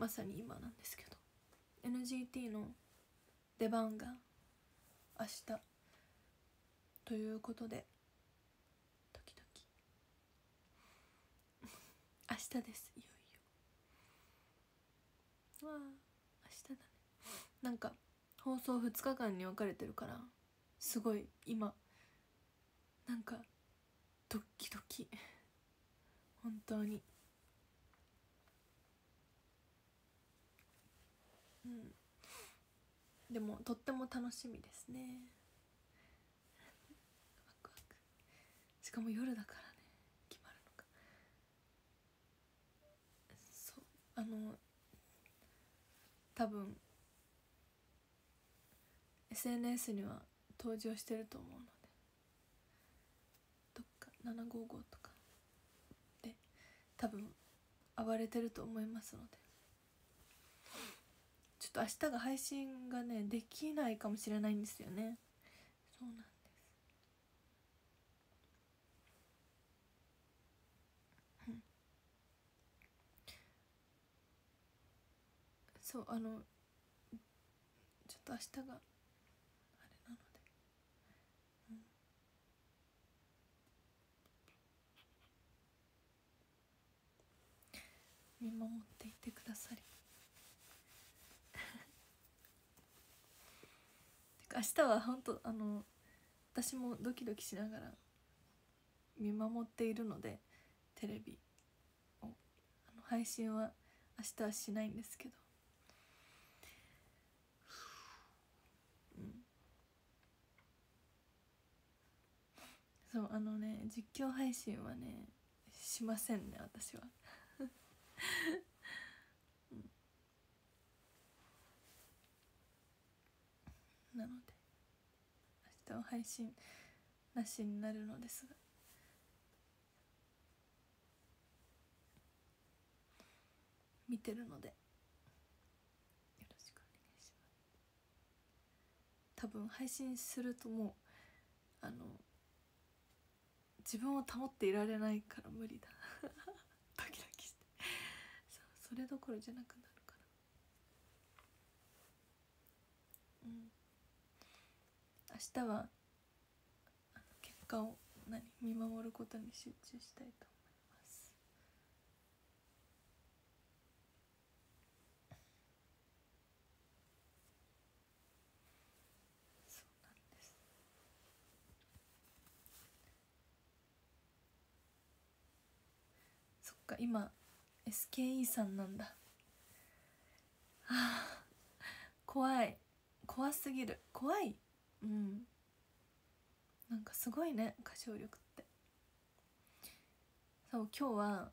まさに今なんですけど、 NGT の出番が明日ということで、ドキドキ明日です。いよいよ、わあ明日だね。なんか放送2日間に分かれてるから、すごい今なんかドキドキ、本当に。でもとっても楽しみですね。ワクワク。しかも夜だからね、決まるのか。そう多分 SNS には登場してると思うので、どっか755とかで多分暴れてると思いますので、ちょっと明日が配信がねできないかもしれないんですよね。そうなんです。そうちょっと明日があれなので、見守っていてくださりてか明日は本当私もドキドキしながら見守っているので、テレビを配信は明日はしないんですけど、そう実況配信はねしませんね、私はなので明日は配信なしになるのですが、見てるのでよろしくお願いします。多分配信するともう自分を保っていられないから無理だドキドキしてそれどころじゃなくなるから、明日は結果を見守ることに集中したいと思います。そうなんです。そっか、今 SKE さんなんだ。はあ、怖すぎる。怖い。なんかすごいね、歌唱力って。そう、今日は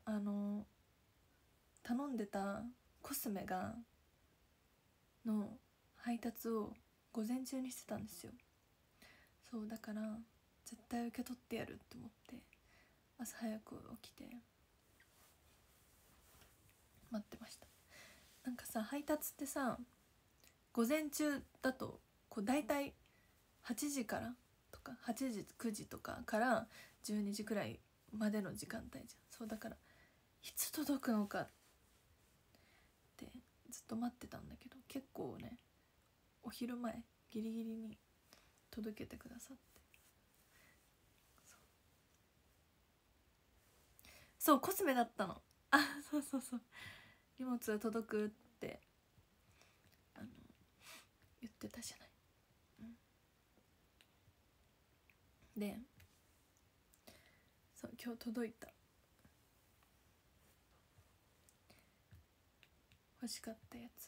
頼んでたコスメの配達を午前中にしてたんですよ。そうだから絶対受け取ってやるって思って朝早く起きて待ってました。なんかさ、配達ってさ、午前中だとこう大体8時からとか8時9時とかから12時くらいまでの時間帯じゃん。そうだからいつ届くのかってずっと待ってたんだけど、結構ねお昼前ギリギリに届けてくださって、そうコスメだったの。あ、そうそうそう、荷物が届くって言ってたじゃない。で、そう今日届いた。欲しかったやつ。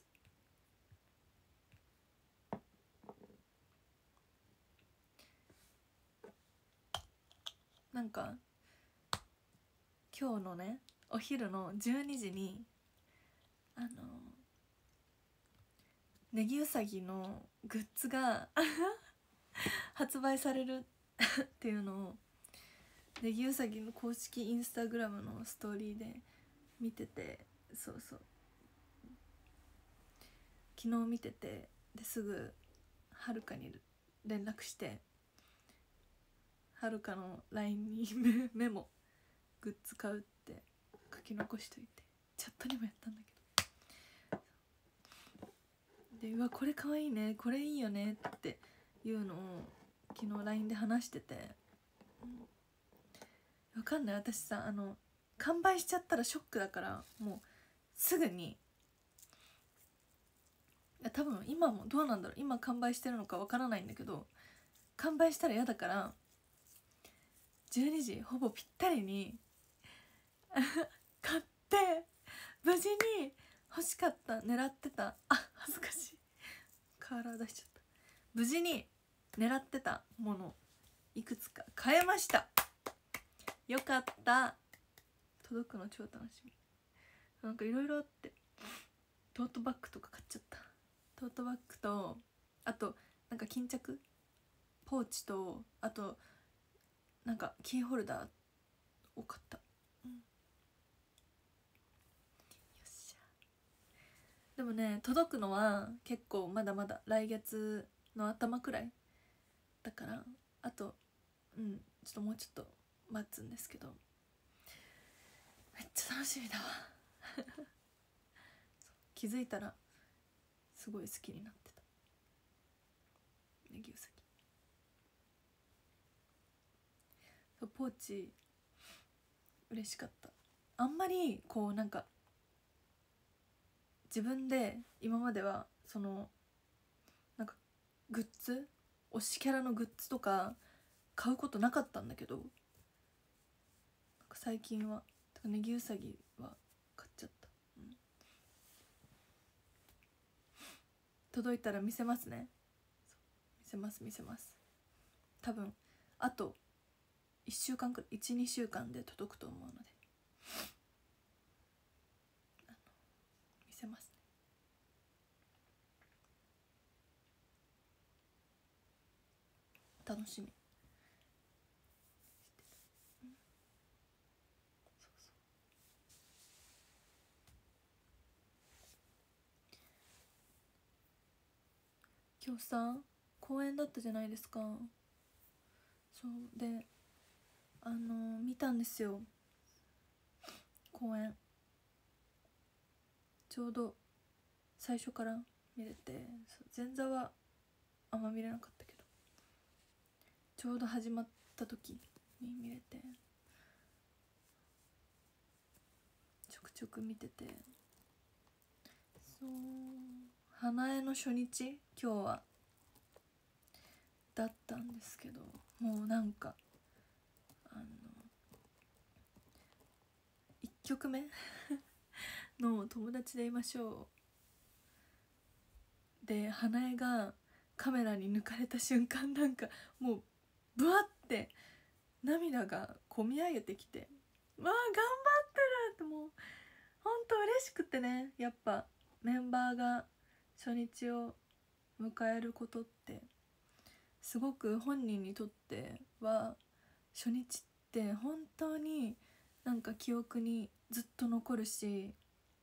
なんか今日のねお昼の12時にネギウサギのグッズが発売されるっていうのをネギウサギの公式インスタグラムのストーリーで見てて、そうそう昨日見てて、ですぐはるかに連絡して、はるかの LINE にメモグッズ買うって書き残しといて、チャットにもやったんだけど、 うわこれかわいいね、これいいよねっていうのを昨日 LINE で話してて、わかんない、私さ完売しちゃったらショックだから、もうすぐに、多分今もどうなんだろう、今完売してるのかわからないんだけど、完売したら嫌だから12時ほぼぴったりに買って、無事に欲しかった、狙ってた、恥ずかしい、カーラー出しちゃった、無事に狙ってたものいくつか買えました。よかった。届くの超楽しみ。なんかいろいろあって、トートバッグとか買っちゃった。トートバッグと、あとなんか巾着ポーチと、あとなんかキーホルダーを買った、よっしゃ。でもね、届くのは結構まだまだ来月の頭くらいだから、あとちょっともうちょっと待つんですけど、めっちゃ楽しみだわ気づいたらすごい好きになってたネギウサギ。ポーチ嬉しかった。あんまりこうなんか自分で今まではそのなんかグッズ、推しキャラのグッズとか買うことなかったんだけど、なんか最近はネギウサギは買っちゃった、届いたら見せますね。見せます。多分あと1週間くらい、12週間で届くと思うので見せますね。楽しみ。今日さ公演だったじゃないですか。そうで見たんですよ、公演。ちょうど最初から見れて、前座はあんま見れなかったけど、ちょうど始まった時に見れて、ちょくちょく見てて、そう、花江の初日今日はだったんですけど、もうなんか1曲目の友達でいましょうで、花江がカメラに抜かれた瞬間、なんかもうブワって涙がこみ上げてきて、わあ頑張ってるって、もうほんと嬉しくてね。やっぱメンバーが初日を迎えることってすごく本人にとっては、初日って本当になんか記憶にずっと残るし、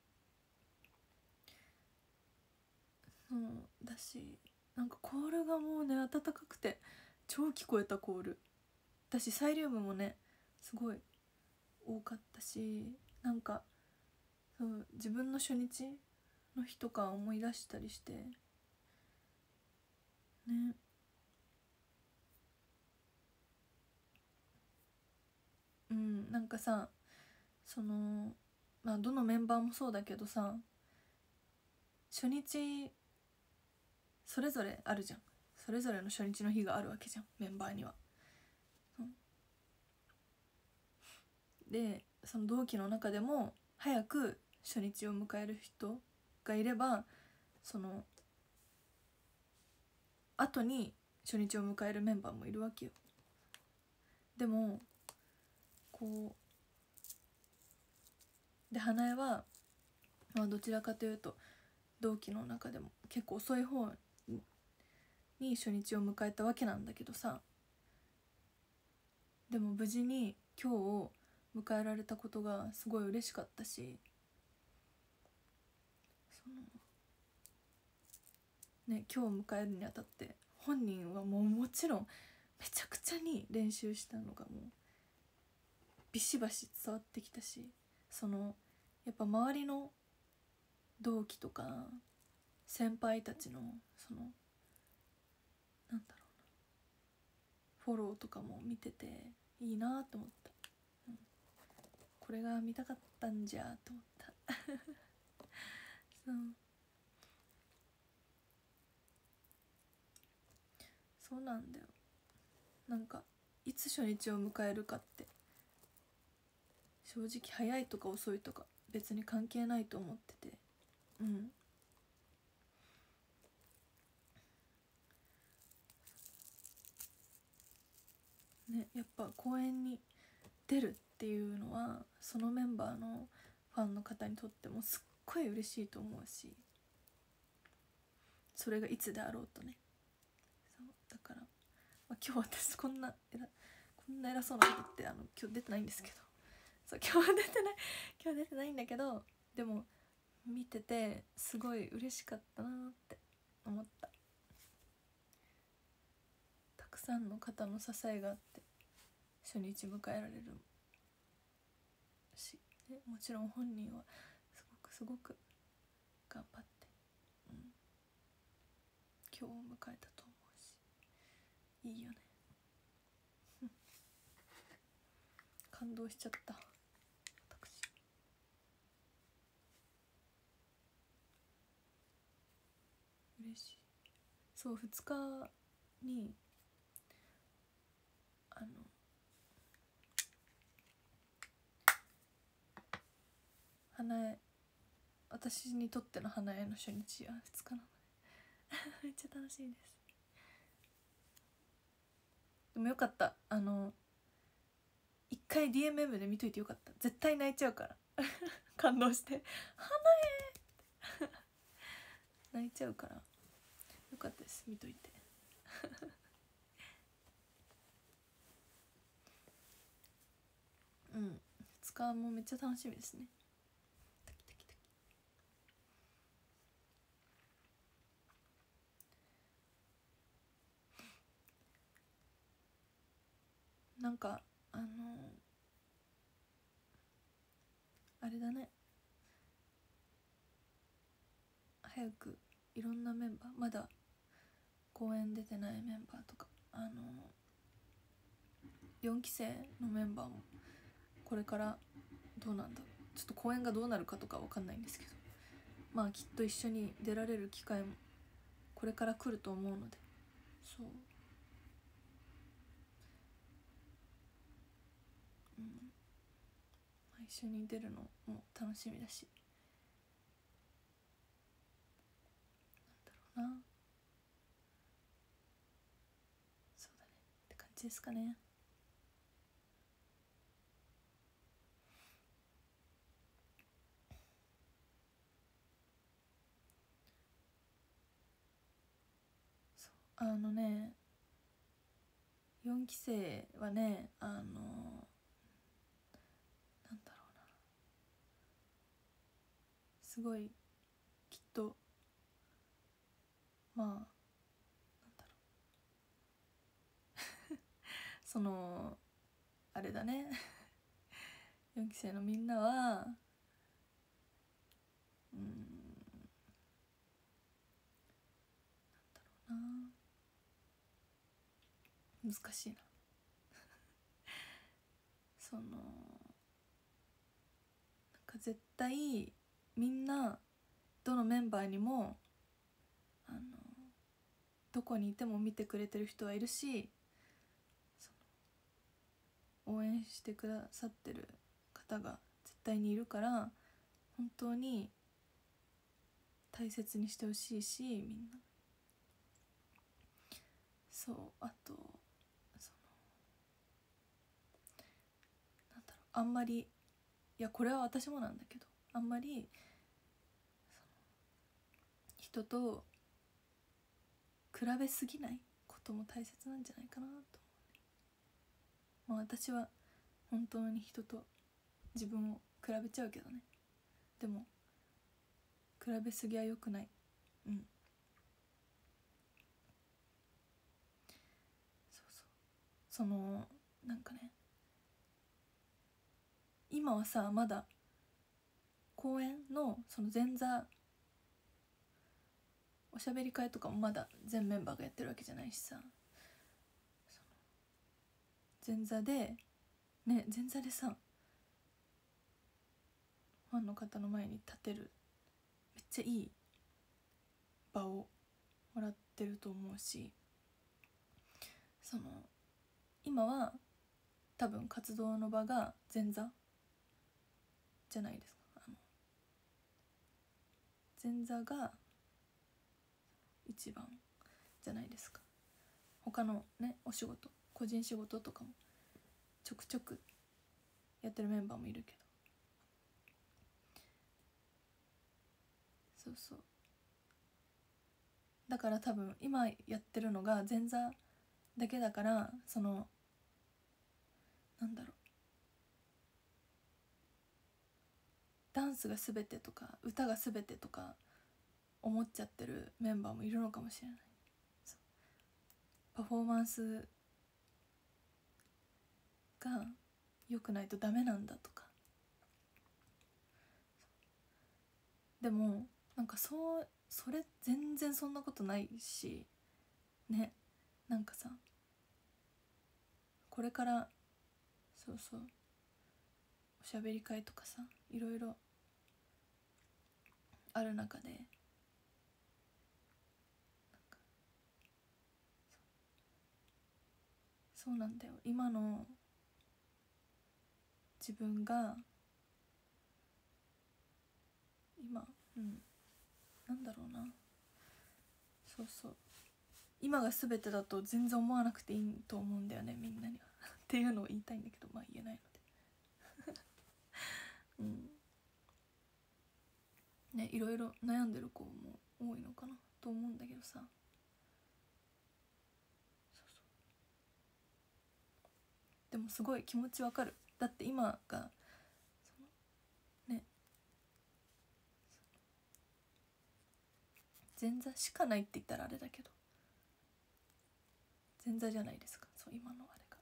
だし、なんかコールがもうね温かくて超聞こえたコール。私サイリウムもねすごい多かったし、なんかそう自分の初日の日とか思い出したりしてね。なんかさ、どのメンバーもそうだけどさ、初日それぞれあるじゃん。それぞれの初日の日があるわけじゃん、メンバーには。でその同期の中でも早く初日を迎える人がいれば、その後に初日を迎えるメンバーもいるわけよ。でもこうで花江は、どちらかというと同期の中でも結構遅い方に初日を迎えたわけなんだけどさ、でも無事に今日を迎えられたことがすごい嬉しかったし、今日を迎えるにあたって本人はもちろんめちゃくちゃに練習したのがもうビシバシ伝わってきたし、やっぱ周りの同期とか先輩たちのそのなんだろうな、フォローとかも見てていいなと思った、うん、これが見たかったんじゃと思ったそうそうなんだよ。なんかいつ初日を迎えるかって正直早いとか遅いとか別に関係ないと思ってて、うんね、やっぱ公演に出るっていうのはそのメンバーのファンの方にとってもすっごい嬉しいと思うし、それがいつであろうとね。そうだから、まあ、今日私こんな偉そうなことって今日出てないんですけど、そう今日は出てないんだけど、でも見ててすごい嬉しかったなって思った。たくさんの方の支えがあって初日迎えられるし、ね、もちろん本人はすごく頑張って、うん、今日を迎えたと思うし、いいよね感動しちゃった私。嬉しい。そう2日に花江、私にとっての花江の初日は2日なのでめっちゃ楽しいです。でもよかった、一回 DMM で見といてよかった。絶対泣いちゃうから感動して花江泣いちゃうから、よかったです、見といてうん2日もめっちゃ楽しみですね。なんかあれだね、早くいろんなメンバー、まだ公演出てないメンバーとか4期生のメンバーもこれからどうなんだろう、ちょっと公演がどうなるかとかわかんないんですけど、まあきっと一緒に出られる機会もこれから来ると思うので、そう、うん、まあ、一緒に出るのも楽しみだし、なんだろうな、そうだねって感じですかね。そうね、4期生はねなんだろうな、すごいきっとまあなんだろうそのあれだね4期生のみんなはなんだろうな、難しいなそのなんか絶対みんなどのメンバーにもどこにいても見てくれてる人はいるし、応援してくださってる方が絶対にいるから、本当に大切にしてほしいし、みんなそう、あとなんだろう、あんまり、いやこれは私もなんだけど、あんまり人と比べすぎないことも大切なんじゃないかなと思う。まあ私は本当に人と自分を比べちゃうけどね、でも比べすぎは良くない。うん、そうなんかね、今はさまだ公演のその前座おしゃべり会とかもまだ全メンバーがやってるわけじゃないしさ、前座でね、前座でさファンの方の前に立てる、めっちゃいい場をもらってると思うし、その今は多分活動の場が前座じゃないですか。前座が一番じゃないですか。他のね、お仕事、個人仕事とかもちょくちょくやってるメンバーもいるけど、そうそう、だから多分今やってるのが前座だけだから、そのなんだろう、ダンスが全てとか歌が全てとか思っちゃってるメンバーもいるのかもしれない。パフォーマンスが良くないとダメなんだとか。でもなんかそれ全然そんなことないしね。なんかさ、これからそうそうおしゃべり会とかさ、いろいろある中で、そうなんだよ、今の自分が今、なんだろうな、そうそう、今が全てだと全然思わなくていいと思うんだよね、みんなにはっていうのを言いたいんだけど、まあ言えないのでね、いろいろ悩んでる子も多いのかなと思うんだけどさ、でもすごい気持ちわかる。だって今がね、前座しかないって言ったらあれだけど、前座じゃないですか、そう今のあれが。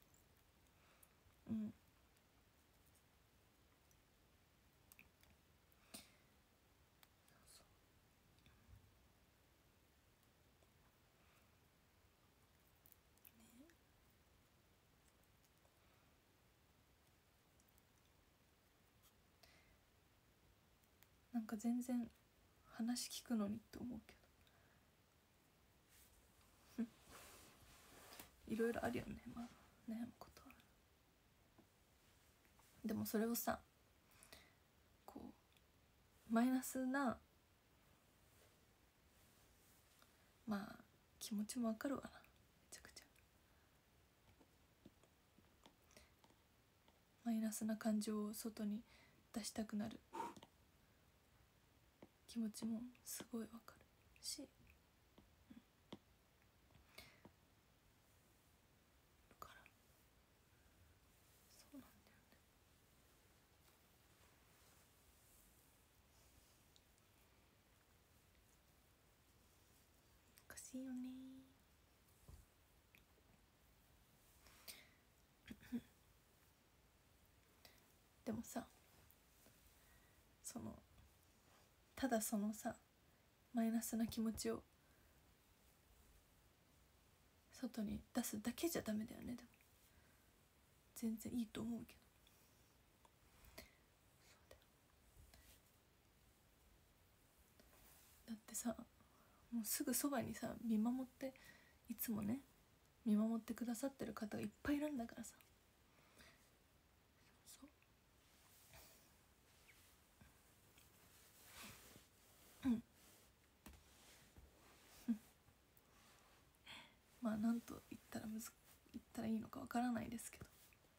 なんか全然話聞くのにって思うけどいろいろあるよね、まあ悩むことは。でもそれをさ、こうマイナスなまあ気持ちもわかるわな、めちゃくちゃマイナスな感情を外に出したくなる気持ちもすごいわかるし、だからそうなんだよね。難しいよねでもさ、そのただそのさマイナスな気持ちを外に出すだけじゃダメだよね。でも全然いいと思うけど、だってさ、もうすぐそばにさ見守って、いつもね見守ってくださってる方がいっぱいいるんだからさ。そうまあなんと言ったらいいのかわからないですけど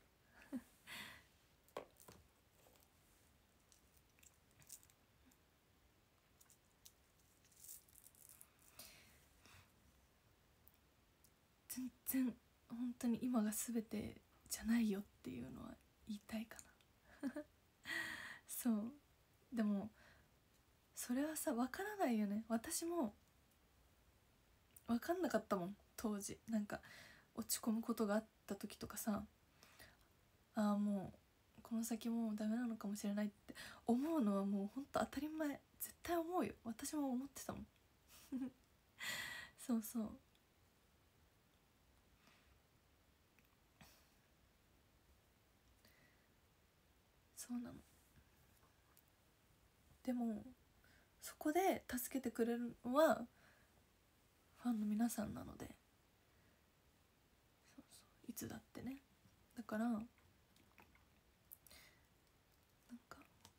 全然本当に今が全てじゃないよっていうのは言いたいかなそうでもそれはさ分からないよね。私も分かんなかったもん当時。なんか落ち込むことがあった時とかさ、ああもうこの先もうダメなのかもしれないって思うのはもうほんと当たり前、絶対思うよ。私も思ってたもんそうそう、そうなの。でもそこで助けてくれるのはファンの皆さんなので、そうそういつだってね。だからなんか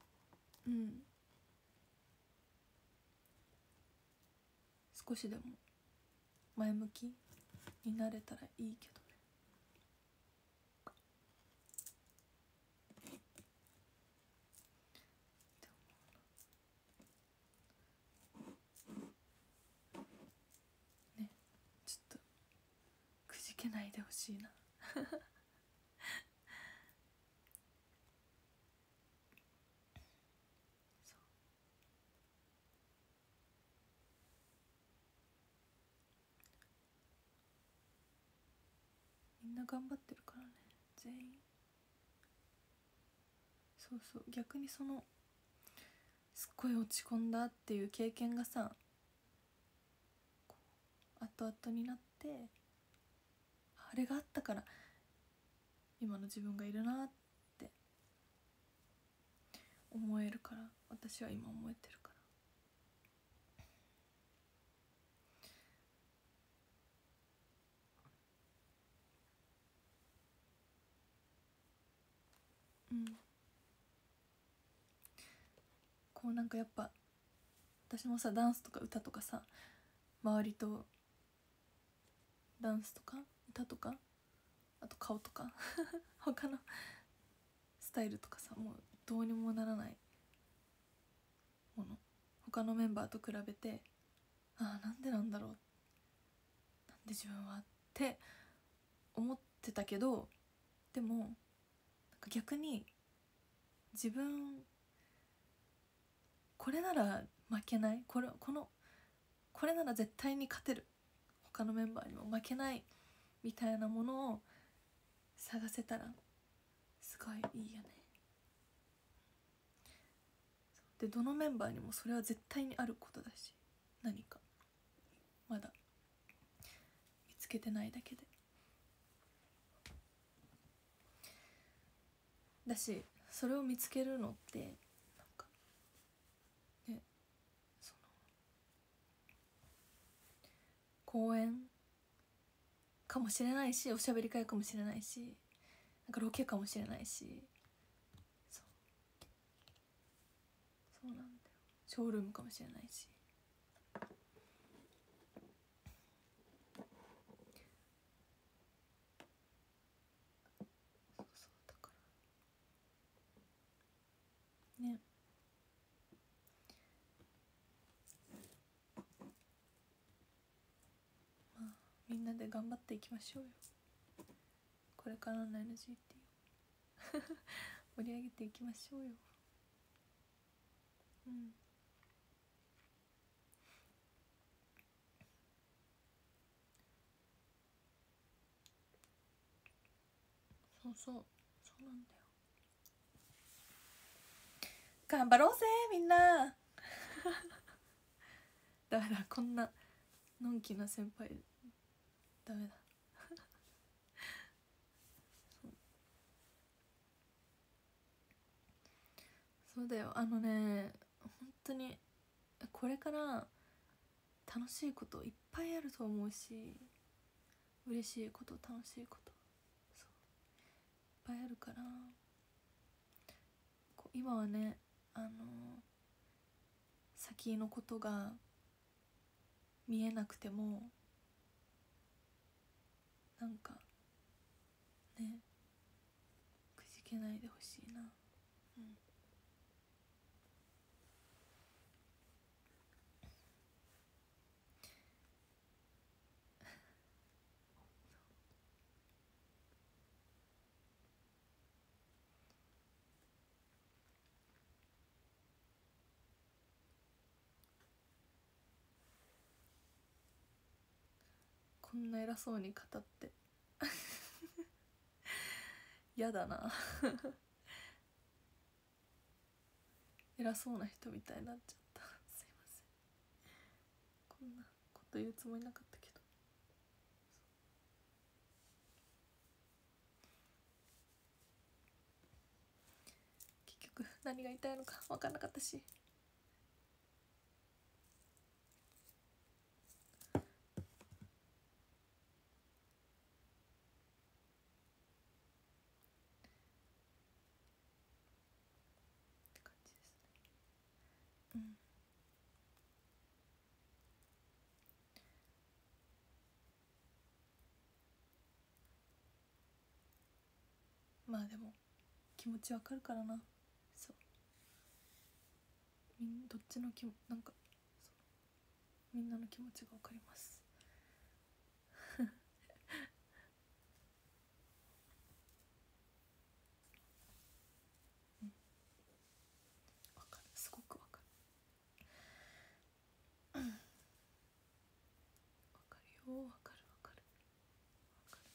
少しでも前向きになれたらいいけどね。ね、ちょっとくじけないでほしいな。みんな頑張ってるからね、全員。そうそう、逆にそのすっごい落ち込んだっていう経験がさ、後々になってあれがあったから今の自分がいるなって思えるから、私は今思えてるから。こうなんかやっぱ私もさ、ダンスとか歌とかさ、周りとダンスとか歌とか、あと顔とか他のスタイルとかさ、もうどうにもならないもの、他のメンバーと比べて、ああなんでなんだろう、なんで自分はって思ってたけど、でもなんか逆に自分これなら負けない、これなら絶対に勝てる、他のメンバーにも負けないみたいなものを探せたらすごいいいよね。でどのメンバーにもそれは絶対にあることだし、何かまだ見つけてないだけでだし、それを見つけるのってなんかね、その公演かもしれないし、おしゃべり会かもしれないし、なんかロケかもしれないし、そうなんだよ、ショールームかもしれないし。そうそうだからね、まあみんなで頑張っていきましょうよ、これからの NGT を盛り上げていきましょうよ。そうそう、そうなんだよ。頑張ろうぜみんなダメだ、こんなのんきな先輩ダメだそうだよ、本当にこれから楽しいこといっぱいあると思うし、嬉しいこと、楽しいこと、そういっぱいあるから、今はね、先のことが見えなくてもなんかね、くじけないでほしいな。こんな偉そうに語ってやだな偉そうな人みたいになっちゃった、すいません。こんなこと言うつもりなかったけど、結局何が言いたいのか分かんなかったし。うん、まあでも気持ちわかるからな。そうどっちのなんかみんなの気持ちがわかります。うん、わかる、すごくわかる。わかるよ、わかるわかるわかる。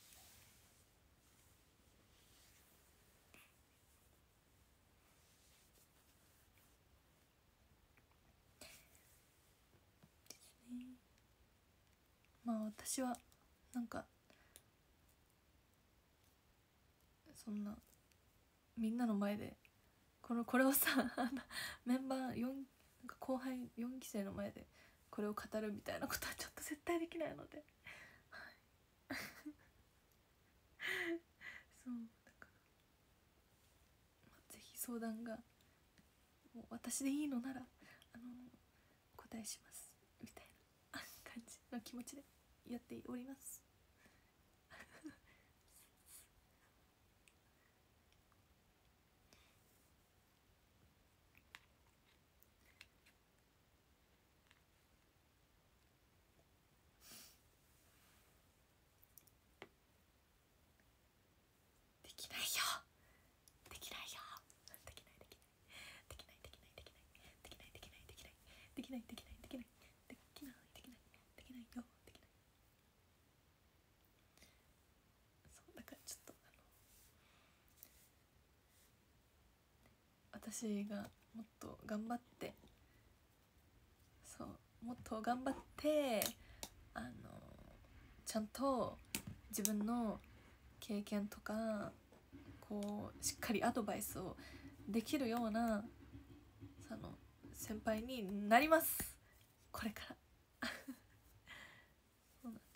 ですね。まあ私はなんかそんなみんなの前でこれをさメンバー4、なんか後輩4期生の前でこれを語るみたいなことはちょっと絶対できないので、はい、そうだから、まあ、ぜひ相談がもう私でいいのならお答えしますみたいな感じの気持ちでやっております。できないよ、できないよ、できないできないできないできないできないできないできないできないできないできないできないできないできないできないよ、できない。そうだからちょっと私がもっと頑張って、そうもっと頑張ってちゃんと自分の経験とかこうしっかりアドバイスをできるようなその先輩になります、これからそうなんです。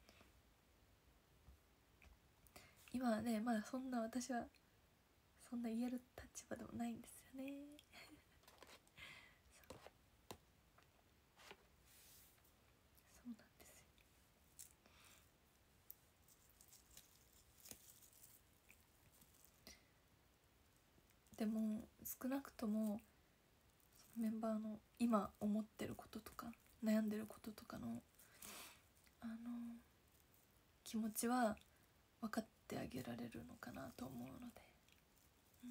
今はねまだそんな私はそんな言える立場でもないんですよね。そうなんですよ。でも少なくともメンバーの今思ってることとか悩んでることとかの気持ちは分かってあげられるのかなと思うので、うん、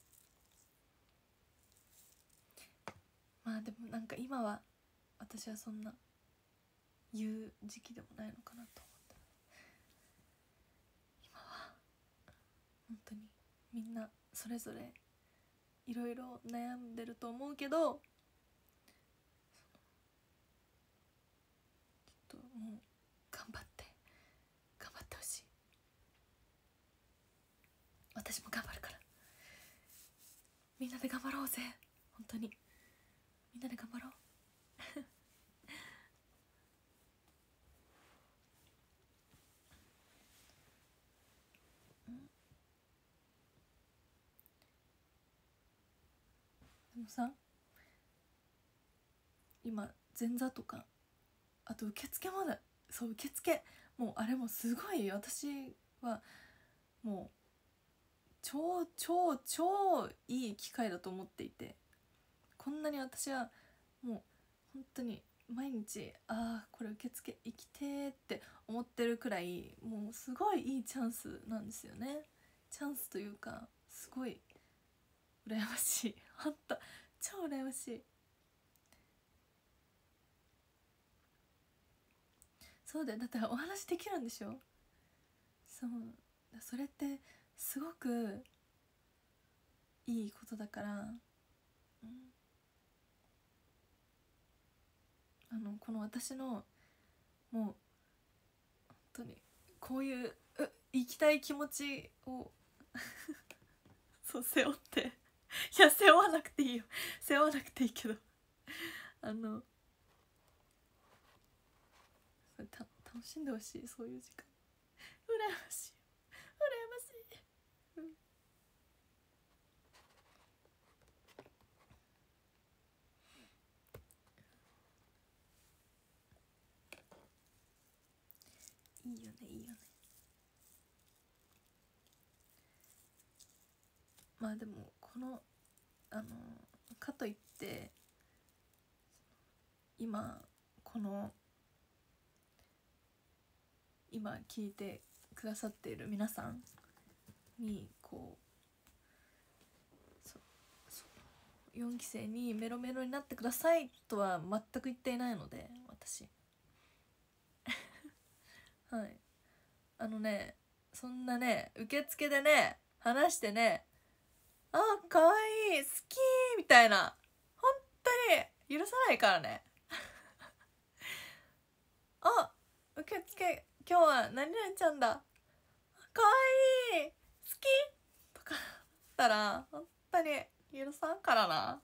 まあでもなんか今は私はそんな言う時期でもないのかなと思って、今は本当にみんなそれぞれいろいろ悩んでると思うけど、ちょっともう頑張ってほしい。私も頑張るから、みんなで頑張ろうぜ、本当にみんなで頑張ろうでもさ、今前座とかあと受付まで、そう受付もうあれもすごい私はもう超超超いい機会だと思っていて、こんなに私はもう本当に毎日これ受付行きてーって思ってるくらいもうすごいいいチャンスなんですよね。チャンスというかすごい羨ましい、ほんと超羨ましい。そうだよ、だってお話できるんでしょ。そう、それってすごくいいことだから、うん、この私のもう本当にこういう行きたい気持ちをそう背負って、いや背負わなくていいよ、背負わなくていいけど楽しんでほしい、そういう時間。羨ましい、羨ましい、いいよね、いいよね。まあでもこのかといって今聞いてくださっている皆さんにこう4期生にメロメロになってくださいとは全く言っていないので、私はいそんなね受付でね話してね、あ可愛い好きみたいな本当に許さないからねあ受付今日は何々ちゃんだ可愛い好きとかだったら本当に許さんからな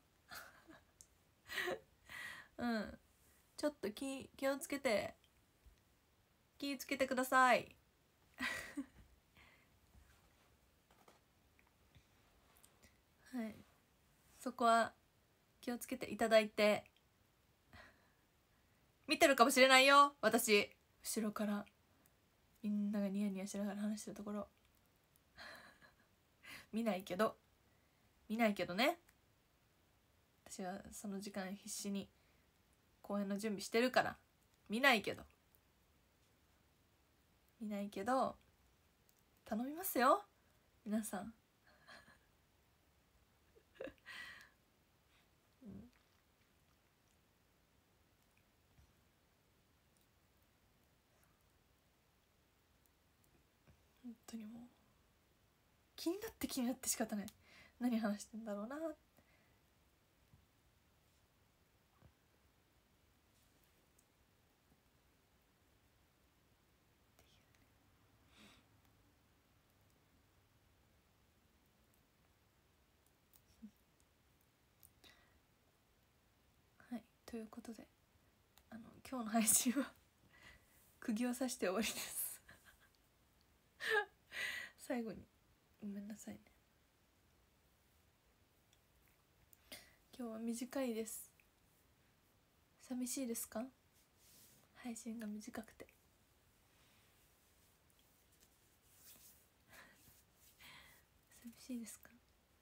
うんちょっと気をつけてくださいはいそこは気をつけていただいて、見てるかもしれないよ私後ろからみんながニヤニヤしながら話してるところ見ないけどね、私はその時間必死に公演の準備してるから見ないけど頼みますよ皆さん本当にもう気になって仕方ない、何話してんだろうな。はいということで今日の配信は釘を刺して終わりです最後にごめんなさいね、今日は短いです。寂しいですか？配信が短くて寂しいですか？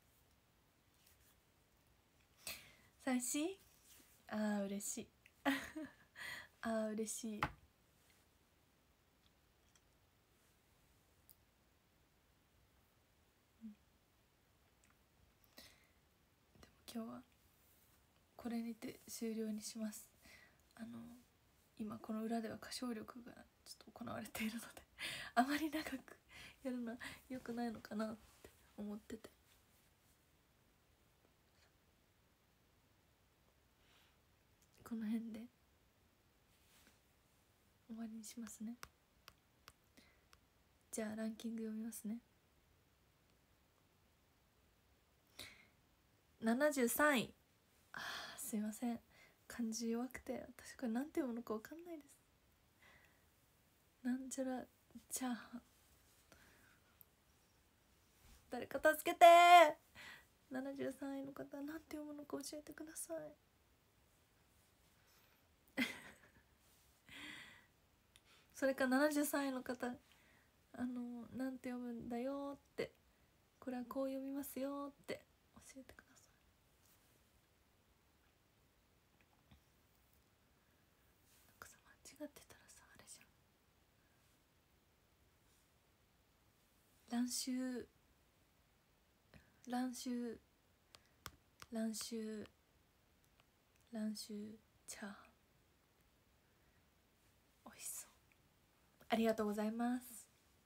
寂しい？あー嬉しいあー嬉しい。今日はこれにて終了にします。今この裏では歌唱力がちょっと行われているのであまり長くやるのは良くないのかなって思ってて、この辺で終わりにしますね。じゃあランキング読みますね。73位、すいません漢字弱くて私これなんて読むのか分かんないです。なんちゃらチャーハン、誰か助けてー。73位の方なんて読むのか教えてくださいそれか73位の方なんて読むんだよって、これはこう読みますよって教えてください。なんかさ間違ってたらさあれじゃん、乱臭チャーハン美味しそう、ありがとうございます。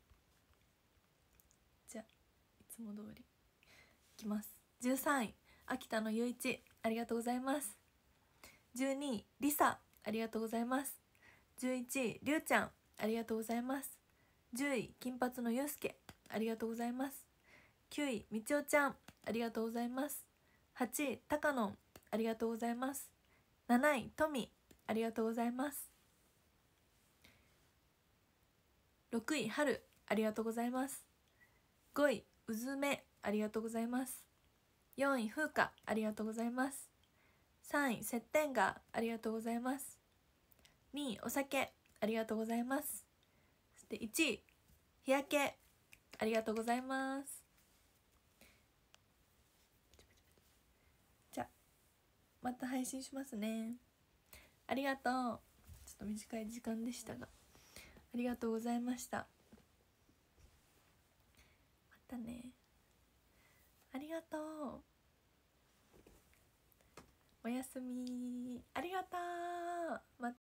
じゃあいつも通りいきます。13位秋田のゆういち、ありがとうございます。12位りさ、ありがとうございます。 11位りゅうちゃんありがとうございます。10位金髪のゆうすけありがとうございます。9位みちおちゃんありがとうございます。8位たかのんありがとうございます。7位とみありがとうございます。6位はるありがとうございます。5位うずめありがとうございます。4位ふうかありがとうございます。3位せってんがありがとうございます。2位お酒ありがとうございます。そして1位日焼けありがとうございます。じゃあまた配信しますね。ありがとう。ちょっと短い時間でしたがありがとうございました。またね。ありがとう。おやすみ。ありがとう。